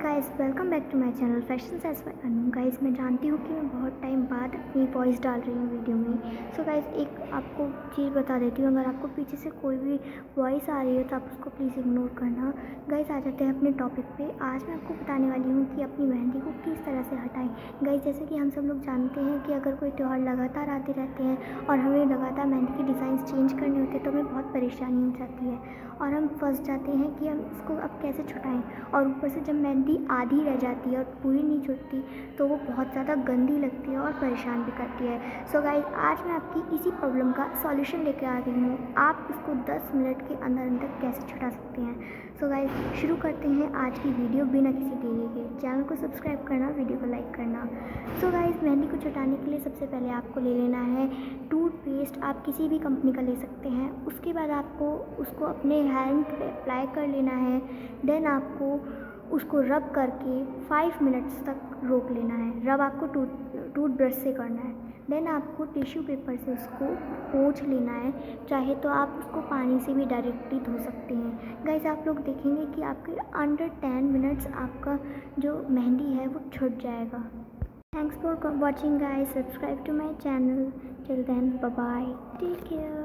Guys, welcome back to my channel fashion sense by Anu. Guys, मैं जानती हूँ कि मैं बहुत टाइम बाद अपनी वॉइस डाल रही हूँ वीडियो में। सो गाइस, एक आपको चीज़ बता देती हूँ, अगर आपको पीछे से कोई भी वॉइस आ रही है तो आप उसको प्लीज़ इग्नोर करना। गाइस, आ जाते हैं अपने टॉपिक पे। आज मैं आपको बताने वाली हूँ कि अपनी मेहंदी को किस तरह से हटाएं। गाइस, जैसे कि हम सब लोग जानते हैं कि अगर कोई त्यौहार लगातार आते रहते हैं और हमें लगातार मेहंदी के डिज़ाइन चेंज करने होते हैं तो हमें बहुत परेशानी हो जाती है और हम फंस जाते हैं कि हम इसको अब कैसे छुटाएं। और ऊपर से जब मेहंदी आधी रह जाती है और पूरी नहीं छुटती तो वो बहुत ज़्यादा गंदी लगती है और परेशान भी करती है। सो गाइस, आज मैं आपकी इसी प्रॉब्लम का सॉल्यूशन लेकर आ रही हूँ। आप इसको 10 मिनट के अंदर अंदर कैसे छुटा सकते हैं। सो गाइस, शुरू करते हैं आज की वीडियो बिना किसी देरी के। चैनल को सब्सक्राइब करना, वीडियो को लाइक करना। सो गाइस, मेहंदी को छुटाने के लिए सबसे पहले आपको ले लेना है टूथपेस्ट। आप किसी भी कंपनी का ले सकते हैं। उसके बाद आपको उसको अपने हैंड पे अप्लाई कर लेना है। देन आपको उसको रब करके 5 मिनट्स तक रोक लेना है। रब आपको टूथ ब्रश से करना है। देन आपको टिश्यू पेपर से उसको पोंछ लेना है। चाहे तो आप उसको पानी से भी डायरेक्टली धो सकते हैं। गाइस, आप लोग देखेंगे कि आपके अंडर 10 मिनट्स आपका जो मेहंदी है वो छूट जाएगा। Thanks for watching guys. Subscribe to my channel. Till then, bye bye, take care.